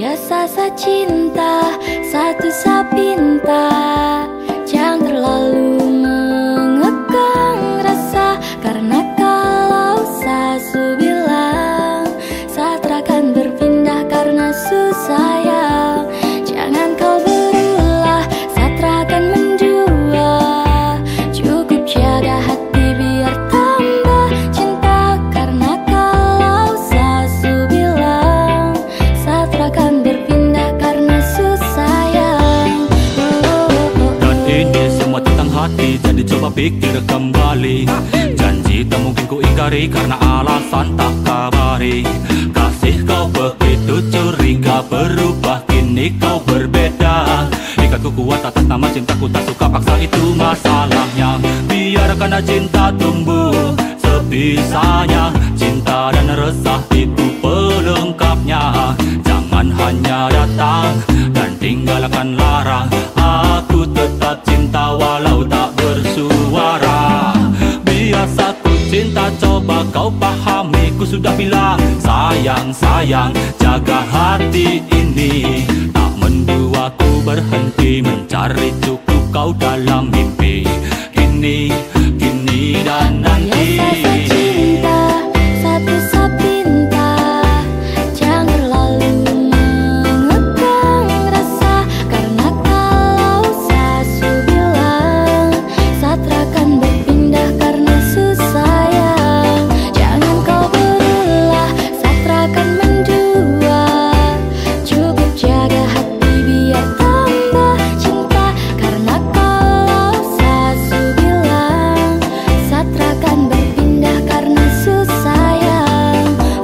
Biasa cinta, satu sapinta. Jangan terlalu mengekang rasa, karena kalau sasu bilang saat akan berpindah karena susayang. Jangan kau berulah saat akan mendua. Cukup jaga hati biar tambah cinta, karena kalau sasu bilang saat akan berpindah karena susayang. Dan ini semua tentang hati, jadi coba pikir kembali. Janji tak mungkin ku ingkari karena alasan tak kabari. Kasih kau begitu curiga, berubah kini kau berbeda. Ikatku kuat atas nama cintaku, tak suka paksa itu masalahnya. Biarkan cinta tumbuh sebisanya. Cinta dan resah itu pelengkapnya. Jangan hanya datang dan tinggalkan larang. Aku tetap cinta walau tak bersuara. Biasaku cinta, coba kau pahami. Ku sudah bilang sayang, sayang, jaga hati ini. Tak mendua ku berhenti mencari cukup kau dalam mimpi. Kini, kini dan nanti. Biasa cinta, satu sapinta. Jangan terlalu mengekang rasa, karena kalau sasu bilang saat akan berpindah karena susayang. Jangan kau berulah saat akan mendua. Cukup jaga hati biar tambah cinta, karena kalau sasu bilang saat akan berpindah karena susayang.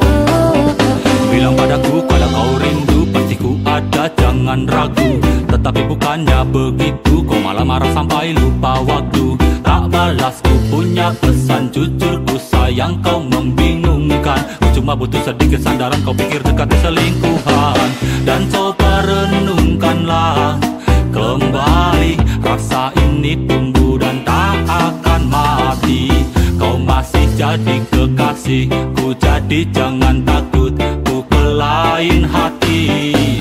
Bilang padaku kalau kau rindu, pasti ku ada, jangan ragu. Tetapi bukannya begitu, kau malah marah sampai lupa waktu. Tak balas ku punya pesan, jujur ku sayang kau membingungkan. Ku cuma butuh sedikit sandaran, kau pikir dekati selingkuhan. Dan coba renungkanlah kembali, rasa ini tumbuh dan tak akan mati. Kau masih jadi kekasihku, jadi jangan takut ku ke lain hati.